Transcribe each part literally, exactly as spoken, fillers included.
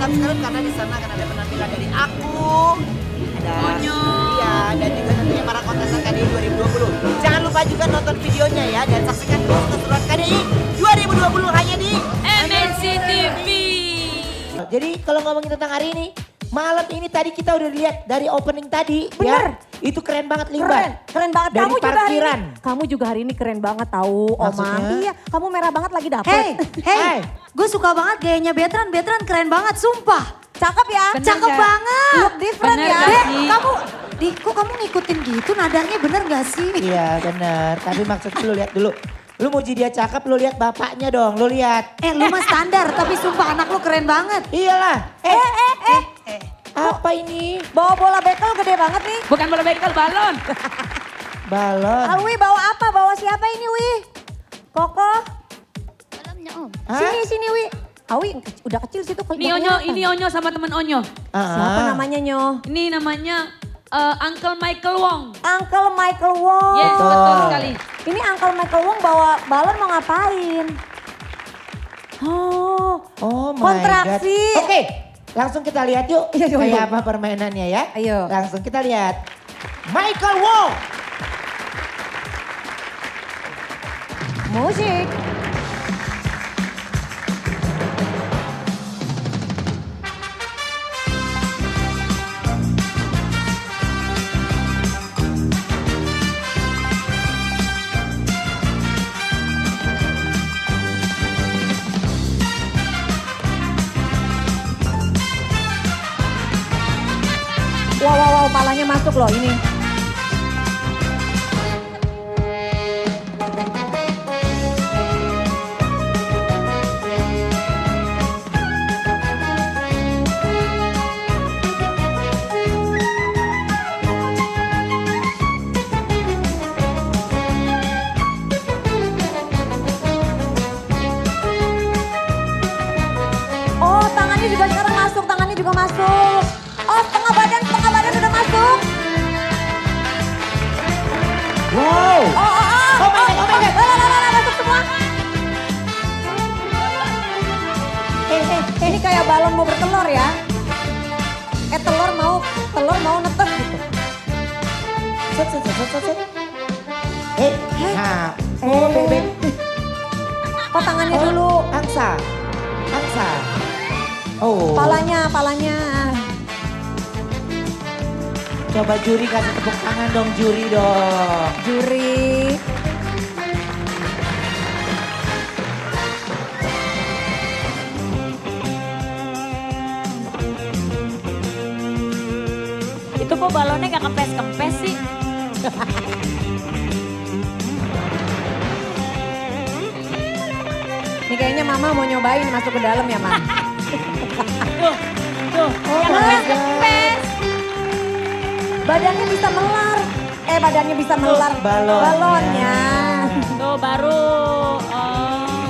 subscribe karena di sana akan ada penampilan dari aku. Ada Onyo. Iya, dan juga tentunya para kontestan K D I dua ribu dua puluh. Jangan lupa juga nonton videonya ya dan saksikan terus keseruan K D I dua ribu dua puluh hanya di M N C T V. Jadi kalau ngomongin tentang hari ini, malam ini tadi kita udah lihat dari opening tadi. Bener. Ya, itu keren banget Limba. Keren, keren banget. Dari Kamu juga hari parkiran. ini, kamu juga hari ini keren banget tahu, Oma. Maksudnya? Iya, kamu merah banget lagi dapet. Hey, hey, Hey. gue suka banget gayanya Betran, Betran keren banget, sumpah. Cakep ya? Bener Cakep gak? banget. Look different Bener ya. gak Dek, sih? kamu, di, kok kamu ngikutin gitu nadanya bener gak sih? Iya bener, tapi maksud lu lihat dulu. Lu muji dia cakep, lu lihat bapaknya dong, lu lihat. Eh lu mah standar, tapi sumpah anak lu keren banget. Iyalah. Eh, eh, eh. Eh, Apa ini? Bawa bola bekel gede banget nih. Bukan bola bekel, balon. Balon. Ah, Wi bawa apa? Bawa siapa ini, Wi? Koko? Balonnya om. Hah? Sini, sini, Wi. Ah, Wi, udah kecil situ. Ini Onyo, ini Onyo sama temen Onyo. Ah. Siapa namanya, Nyo? Ini namanya eh, Uncle Michael Wong. Uncle Michael Wong. Yes, Betul. betul sekali. Ini Uncle Michael Wong bawa balon mau ngapain? Oh, Oh my kontraksi. God. Oke, langsung kita lihat yuk. Iya, iya, Kayak iya. apa permainannya ya. Ayo. Langsung kita lihat. Michael Wong. Musik. Wow, wow, wow, palanya masuk loh ini. Oh, tangannya juga sekarang masuk, tangannya juga masuk. Oh, setengah badan, setengah badan udah masuk. Wow. Oh, oh, oh. Oh my God, oh my God. Lah, lah, lah, lah, masuk semua. Eh, eh, eh, ini kayak balon mau bertelur ya. Eh, telur mau, telur mau netes gitu. Set, set, set, set, set. Eh, nah. Oh, bebek. Oh, tangannya Oh, dulu. Angsa. Angsa. Oh. Palanya, palanya. Coba juri kasih tepuk tangan dong, juri dong. Juri. Itu kok balonnya gak kempes-kempes sih? Ini kayaknya mama mau nyobain masuk ke dalam ya, Mam. Tuh, tuh. Oh yang my kempes-kempes. Badannya bisa melar. Eh, badannya bisa melar. balonnya. Balonnya. Tuh baru. Oh.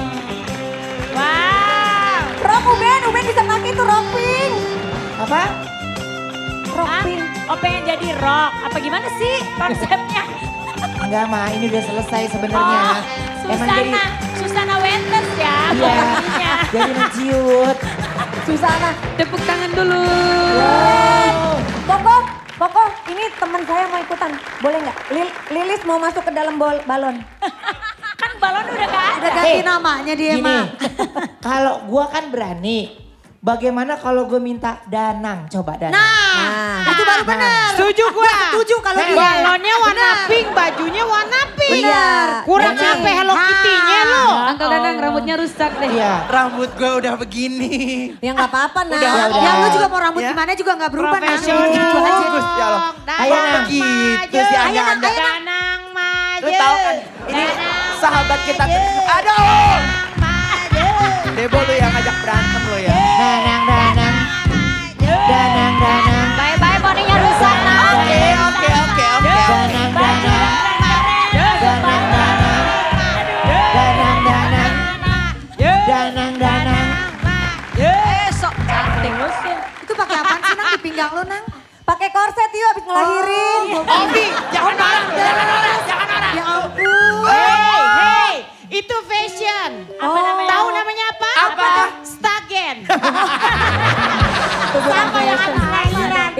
Wow. Rock Uben, Uben bisa pakai itu rock pink. Apa? Rock Ah, pink. oh pengen jadi rock. Apa gimana sih konsepnya? Enggak, Ma. Ini udah selesai sebenarnya. Oh, Susana, Susana Wentes ya. Iya. pokoknya. Jadi menciut. Susana. Tepuk tangan dulu. Wow. Koko, Koko, ini teman saya mau ikutan. Boleh nggak? Lil, Lilis mau masuk ke dalam bol, balon. Kan balon udah gak ada. udah ganti Eh, namanya dia Gini, mah. kalau gua kan berani. Bagaimana kalau gue minta Danang? Coba Danang. Nah, itu baru benar. Setuju gua. Setuju kalau Nah, dia. Balonnya warna Benar. pink, bajunya warna pink. Benar. Kurang Benar. sampai Hello Kitty-nya lo. Uncle Danang rambutnya rusak deh. Iya. Rambut gue udah begini. Ya nggak apa-apa, nah. Udah, udah. Ya lu juga mau rambut Ya. gimana juga gak berubah Nang. Profesional. Gitu aja. Bagus ya lo. Ayo, Kok Nang. begitu sih Ayo, anda Nang, anda. ayo, Nang. Danang maju. Lu tahu kan ini sahabat kita. Aduh. Debo lu yang ngajak berantem lo ya. Danang, Danang. Danang, Danang. Bye-bye poninya rusak. Oke oke oke oke. Danang, Danang. Danang, Danang. Danang, Danang. Danang, Danang. Eh sok cantik lu sih. Itu pakai apaan sih Nang di pinggang lu Nang? Pakai korset yuk abis ngelahirin. Obi, jangan orang, jangan orang, jangan orang. Ya ampun. Hey, hey, itu fashion. Apa namanya? Tahu namanya apa? Apa? Stagen.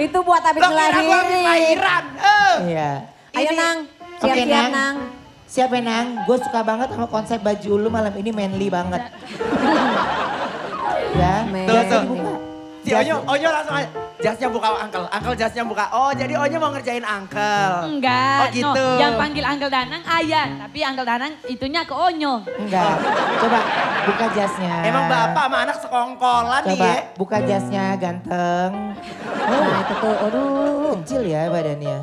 Itu buat habis Lo kira gue habis lahirin. lahiran. Eh. Iya. Ayo Ini- Nang, Oke, siap-siap Nang. Siap ya Nang, gue suka banget sama konsep baju lu malam ini manly banget. Ya, Men. Tuh, jasnya tuh. dibuka. Si Onyo, Onyo langsung aja. Jasnya buka Uncle, Uncle jasnya buka. Oh jadi Onyo mau ngerjain Uncle. Enggak, Oh gitu. no, yang panggil Uncle Danang ayah, tapi Uncle Danang itunya ke Onyo. Enggak, coba buka jasnya. Emang bapak sama anak sekongkolan nih Coba ya. buka jasnya ganteng. Nah itu tuh, aduh. Kecil ya badannya.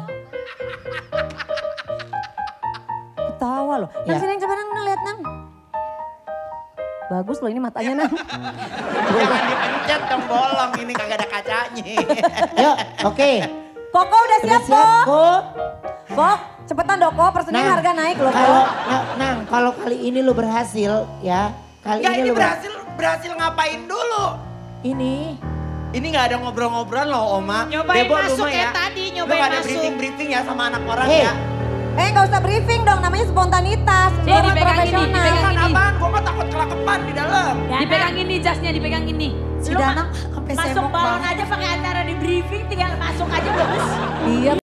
Ketawa loh. Nang Ya. sini coba Nang, Nang, lihat Nang. Bagus loh ini matanya Nang. Jangan dipencet dong bolong, ini kagak ada kacanya. Yuk, oke. Koko udah Udah siap siap, Kok? Kok? Kok, cepetan dong Kok, personil Nang, harga naik loh Kalau, Kok. Nang, Nang, kalau kali ini lu berhasil ya. Kali Enggak ini, ini lu ber- berhasil, berhasil ngapain dulu? Ini. Ini nggak ada ngobrol-ngobrolan loh Oma. Nyobain Debo, masuk lu mah kayak tadi, Lu nyobain nggak ada masuk. briefing-briefing ya sama anak orang Hei. ya. Eh gak usah briefing dong, namanya spontanitas. Sini, Lu orang dipegang ini, profesional. dipegang Kan ini. apaan? Gua mah takut kelakepan di dalam. Dipegang ini jasnya, dipegang ini. Si Danang sampai Masuk semok balon banget. aja pakai acara di briefing, tinggal masuk aja bagus. Iya